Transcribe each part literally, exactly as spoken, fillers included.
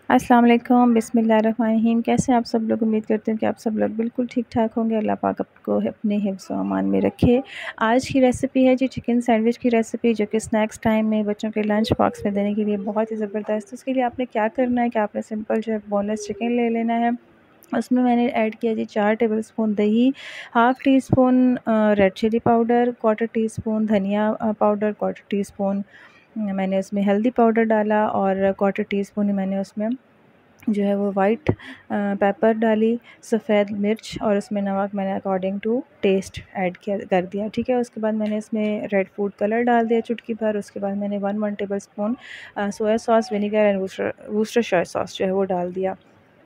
अस्सलाम वालेकुम, बिस्मिल्लाहिर्रहमानिर्रहीम। कैसे हैं आप सब लोग? उम्मीद करते हैं कि आप सब लोग बिल्कुल ठीक-ठाक होंगे। अल्लाह पाक आपको अपने हिफ्ज़ व अमान में रखे। आज की रेसिपी है जी चिकन सैंडविच की रेसिपी, जो कि स्नैक्स टाइम में बच्चों के लंच बॉक्स में देने के लिए बहुत ही ज़बरदस्त। तो उसके लिए आपने क्या करना है कि आपने सिंपल जो है बोनलेस चिकन ले लेना है। उसमें मैंने ऐड किया जी चार टेबलस्पून दही, half teaspoon uh, red chili powder, quarter teaspoon धनिया uh, powder, quarter teaspoon मैंने उसमें हल्दी पाउडर डाला और क्वार्टर टी स्पून मैंने उसमें जो है वो वाइट अ, पेपर डाली, सफ़ेद मिर्च और उसमें नमक मैंने अकॉर्डिंग टू टेस्ट ऐड किया कर दिया, ठीक है। उसके बाद मैंने इसमें रेड फूड कलर डाल दिया चुटकी भर। उसके बाद मैंने one one tablespoon uh, soya sauce, vinegar and Worcester Worcestershire sauce जो है वो डाल दिया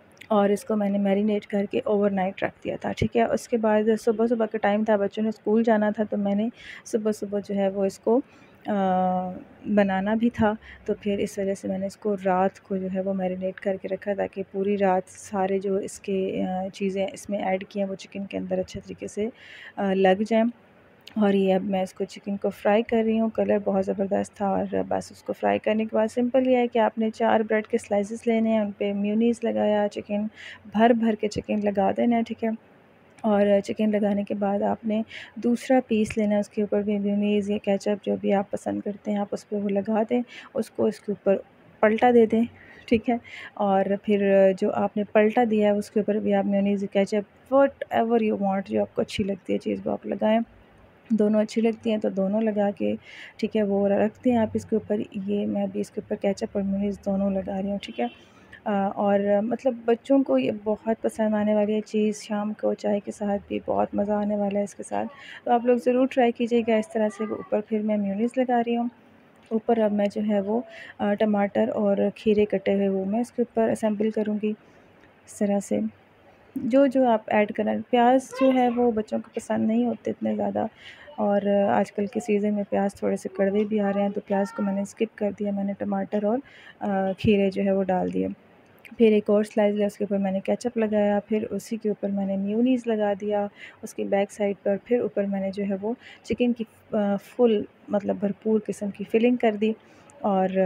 और इसको मैंने मैरिनेट करके ओवरनाइट रख दिया था, ठीक है। उसके बाद सुबह-सुबह का टाइम था, बच्चों ने स्कूल जाना था, तो मैंने सुबह-सुबह जो है वो इसको अ, बनाना भी था, तो फिर इस वजह से मैंने इसको रात को जो है वो मैरिनेट करके रखा, ताकि पूरी रात सारे जो इसके अ, चीज़ें इसमें ऐड की हैं वो चिकन के अंदर अच्छे तरीके से अ, लग जाएँ। और ये अब मैं इसको चिकन को फ्राई कर रही हूँ। कलर बहुत ज़बरदस्त था और बस उसको फ्राई करने के बाद सिंपल ये है कि आपने चार ब्रेड के स्लाइसेस लेने हैं, उन पे मेयोनीज़ लगाया, चिकन भर-भर के चिकन लगा देना है, ठीक है। और चिकन लगाने के बाद आपने दूसरा पीस लेना है, उसके ऊपर भी मेयोनीज़ या केचप जो भी आप पसंद करते हैं आप उस पे वो लगा दें, उसको इसके ऊपर पलटा दे दें, ठीक है। और फिर जो आपने पलटा दिया है उसके ऊपर भी आप mayonnaise, ketchup whatever you want, जो आपको अच्छी लगती है चीज़ वो आप लगाएँ। दोनों अच्छी लगती हैं तो दोनों लगा के, ठीक है, वो रखते हैं आप इसके ऊपर। ये मैं अभी इसके ऊपर केचप और मेयोनीज़ दोनों लगा रही हूँ, ठीक है। अ, और मतलब बच्चों को ये बहुत पसंद आने वाली है चीज़, शाम को चाय के साथ भी बहुत मज़ा आने वाला है इसके साथ। तो आप लोग ज़रूर ट्राई कीजिएगा इस तरह से। ऊपर फिर मैं मेयोनीज़ लगा रही हूँ। ऊपर अब मैं जो है वो अ, टमाटर और खीरे कटे हुए वो मैं इसके ऊपर असेंबल करूँगी इस तरह से। जो-जो आप ऐड करना, प्याज़ जो है वो बच्चों को पसंद नहीं होते इतने ज़्यादा, और आजकल के सीज़न में प्याज़ थोड़े से कड़वे भी आ रहे हैं, तो प्याज़ को मैंने स्किप कर दिया। मैंने टमाटर और अ, खीरे जो है वो डाल दिए। फिर एक और स्लाइस लिया, उसके ऊपर मैंने केचप लगाया, फिर उसी के ऊपर मैंने मेयोनीज़ लगा दिया, उसकी बैक साइड पर। फिर ऊपर मैंने जो है वो चिकन की अ, फुल मतलब भरपूर किस्म की फिलिंग कर दी और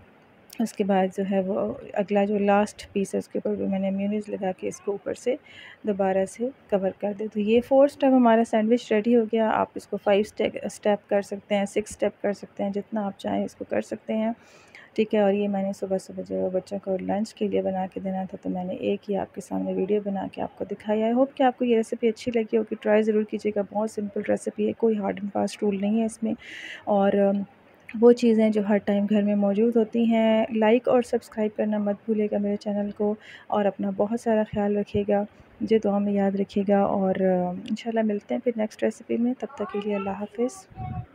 उसके बाद जो है वो अगला जो लास्ट पीस है उसके ऊपर भी मैंने मेयोनीज़ लगा के इसको ऊपर से दोबारा से कवर कर दिया। तो ये फोर स्टेप हमारा सैंडविच रेडी हो गया। आप इसको फाइव स्टे स्टेप कर सकते हैं, सिक्स स्टेप कर सकते हैं, जितना आप चाहें इसको कर सकते हैं, ठीक है। और ये मैंने सुबह-सुबह जो है बच्चों को लंच के लिए बना के देना था, तो मैंने एक ही आपके सामने वीडियो बना के आपको दिखाई। आई होप कि आपको ये रेसिपी अच्छी लगी होगी, ट्राई ज़रूर कीजिएगा। बहुत सिंपल रेसिपी है, कोई हार्ड एंड फास्ट रूल नहीं है इसमें, और अम, वो चीज़ें जो हर टाइम घर में मौजूद होती हैं। लाइक और सब्सक्राइब करना मत भूलिएगा मेरे चैनल को, और अपना बहुत सारा ख़्याल रखिएगा, मुझे दुआ में याद रखिएगा, और इंशाल्लाह मिलते हैं फिर नेक्स्ट रेसिपी में। तब तक के लिए अल्लाह हाफ़िज़।